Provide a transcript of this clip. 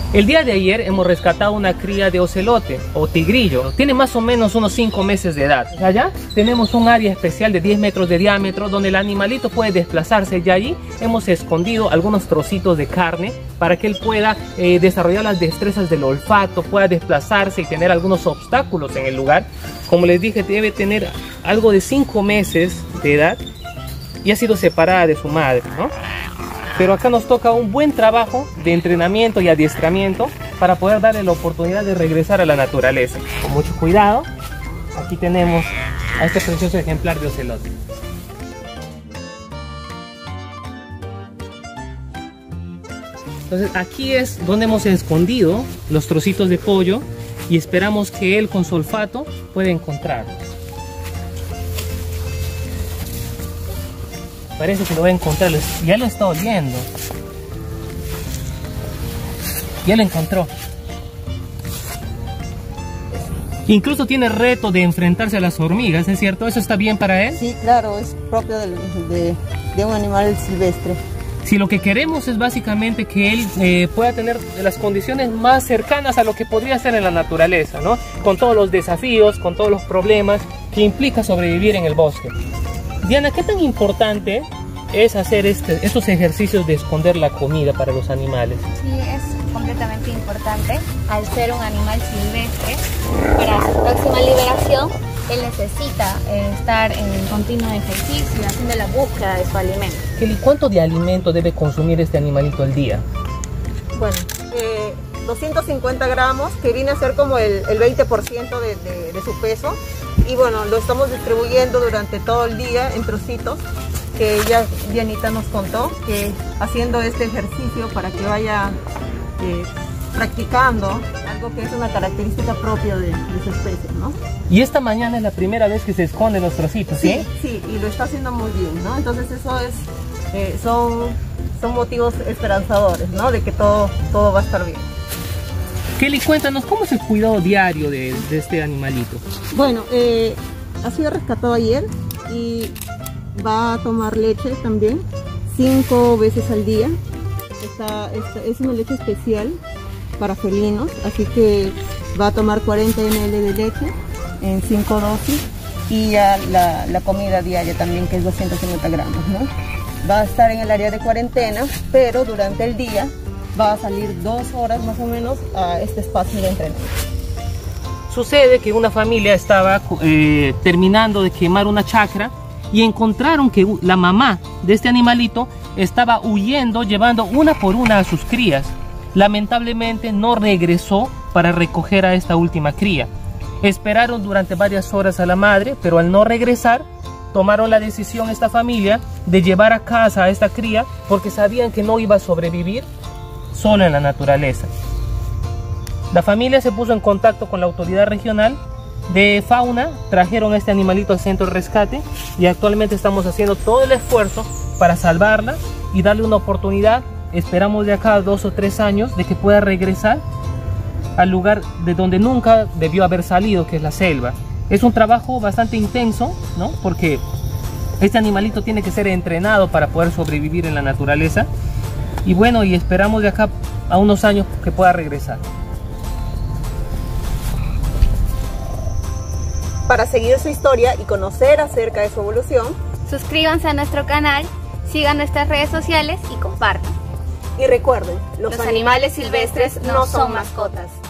El día de ayer hemos rescatado una cría de ocelote o tigrillo. Tiene más o menos unos 5 meses de edad. Allá tenemos un área especial de 10 metros de diámetro donde el animalito puede desplazarse. Y allí hemos escondido algunos trocitos de carne para que él pueda desarrollar las destrezas del olfato, pueda desplazarse y tener algunos obstáculos en el lugar. Como les dije, debe tener algo de 5 meses de edad y ha sido separada de su madre, ¿no? Pero acá nos toca un buen trabajo de entrenamiento y adiestramiento para poder darle la oportunidad de regresar a la naturaleza. Con mucho cuidado, aquí tenemos a este precioso ejemplar de ocelote. Entonces aquí es donde hemos escondido los trocitos de pollo y esperamos que él con su olfato pueda encontrarlos. Parece que lo va a encontrar, ya lo está oliendo. Ya lo encontró. Incluso tiene reto de enfrentarse a las hormigas, ¿es cierto? ¿Eso está bien para él? Sí, claro, es propio de un animal silvestre. Si lo que queremos es básicamente que él pueda tener las condiciones más cercanas a lo que podría ser en la naturaleza, ¿no? Con todos los desafíos, con todos los problemas que implica sobrevivir en el bosque. Diana, ¿qué tan importante es hacer estos ejercicios de esconder la comida para los animales? Sí, es completamente importante. Al ser un animal silvestre, para su próxima liberación, él necesita estar en continuo ejercicio, haciendo la búsqueda de su alimento. Kelly, ¿cuánto de alimento debe consumir este animalito al día? Bueno, 250 gramos, que viene a ser como el 20% de su peso. Y bueno, lo estamos distribuyendo durante todo el día en trocitos, que ella, Dianita, nos contó, que haciendo este ejercicio para que vaya practicando algo que es una característica propia de su especie, ¿no? Y esta mañana es la primera vez que se esconden los trocitos, ¿sí? Sí, y lo está haciendo muy bien, ¿no? Entonces eso es, son motivos esperanzadores, ¿no? De que todo va a estar bien. Kelly, cuéntanos, ¿cómo es el cuidado diario de este animalito? Bueno, ha sido rescatado ayer y va a tomar leche también 5 veces al día. Es una leche especial para felinos, así que va a tomar 40 ml de leche en 5 dosis y ya la comida diaria también, que es 250 gramos, ¿no? Va a estar en el área de cuarentena, pero durante el día va a salir 2 horas más o menos a este espacio de entrenamiento. Sucede que una familia estaba terminando de quemar una chacra y encontraron que la mamá de este animalito estaba huyendo, llevando una por una a sus crías. Lamentablemente no regresó para recoger a esta última cría. Esperaron durante varias horas a la madre, pero al no regresar, tomaron la decisión esta familia de llevar a casa a esta cría porque sabían que no iba a sobrevivir solo en la naturaleza. La familia se puso en contacto con la autoridad regional de fauna, trajeron a este animalito al centro de rescate y actualmente estamos haciendo todo el esfuerzo para salvarla y darle una oportunidad. Esperamos de acá a 2 o 3 años de que pueda regresar al lugar de donde nunca debió haber salido, que es la selva. Es un trabajo bastante intenso, ¿no? Porque este animalito tiene que ser entrenado para poder sobrevivir en la naturaleza. Y bueno, y esperamos de acá a unos años que pueda regresar. Para seguir su historia y conocer acerca de su evolución, suscríbanse a nuestro canal, sigan nuestras redes sociales y compartan. Y recuerden, los animales silvestres no son mascotas.